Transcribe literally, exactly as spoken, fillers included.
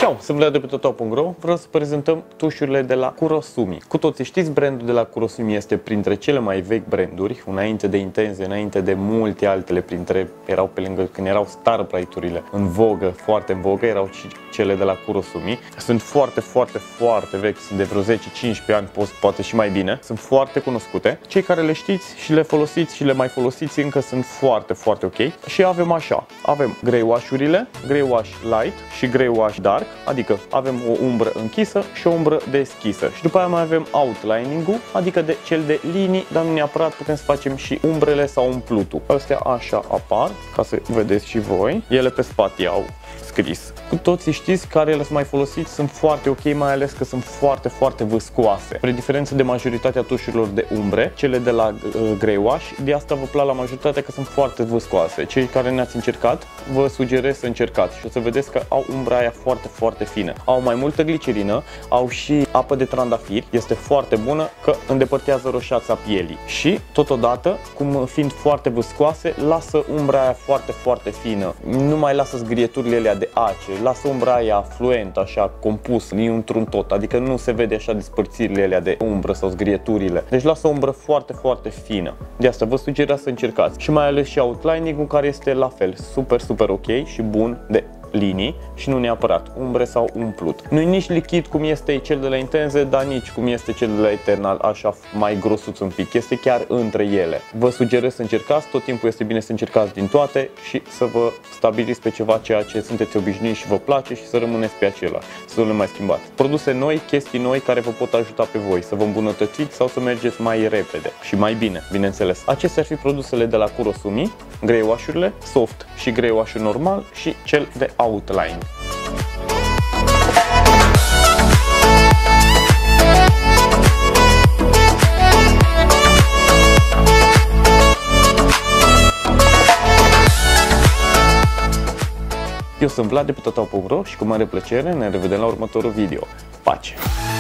Ciao, sunt Vlad de pe Totau punct ro. Vreau să prezentăm tușurile de la Kurosumi. Cu toții știți, brandul de la Kurosumi este printre cele mai vechi branduri, înainte de Intense, înainte de multe altele, printre erau pe lângă când erau Starbright-urile în vogă, foarte în vogă, erau și cele de la Kurosumi. Sunt foarte, foarte, foarte vechi, sunt de vreo zece cincisprezece ani, poate și mai bine. Sunt foarte cunoscute. Cei care le știți și le folosiți și le mai folosiți încă sunt foarte, foarte ok. Și avem așa, avem grey wash-urile, grey wash light și grey wash dark, adică avem o umbră închisă și o umbră deschisă. Și după aia mai avem outlining-ul, adică de cel de linii, dar nu neapărat putem să facem și umbrele sau umplutul. Astea așa apar, ca să vedeți și voi. Ele pe spate au scris. Cu toții știți care ele să mai folosiți, sunt foarte ok, mai ales că sunt foarte, foarte viscoase. Spre diferență de majoritatea tușurilor de umbre, cele de la uh, grey wash, de asta vă plac la majoritatea că sunt foarte viscoase. Cei care ne-ați încercat, vă sugerez să încercați și o să vedeți că au umbra aia foarte, foarte fină. Au mai multă glicerină, au și apă de trandafiri, este foarte bună că îndepărtează roșața pielii. Și, totodată, cum fiind foarte viscoase, lasă umbra aia foarte, foarte fină. Nu mai lasă zgrieturile alea de ace, lasă umbra aia fluent, așa, compus, e într-un tot, adică nu se vede așa despărțirile alea de umbră sau zgrieturile. Deci lasă o umbră foarte, foarte fină. De asta vă sugerez să încercați. Și mai ales și outlining-ul, care este la fel, super, super ok și bun de linii și nu neapărat umbre sau umplut. Nu e nici lichid cum este cel de la Intense, dar nici cum este cel de la Eternal, așa mai grosuț un pic. Este chiar între ele. Vă sugerez să încercați, tot timpul este bine să încercați din toate și să vă stabiliți pe ceva ceea ce sunteți obișnuiți și vă place și să rămâneți pe acela, să nu le mai schimbați. Produse noi, chestii noi care vă pot ajuta pe voi să vă îmbunătățiți sau să mergeți mai repede și mai bine, bineînțeles. Acestea ar fi produsele de la Kurosumi, grey wash-urile, soft și grey wash-ul normal și cel de outline. Eu sunt Vlad de pe Totau punct ro și cu mare plăcere ne revedem la următorul video. Pace!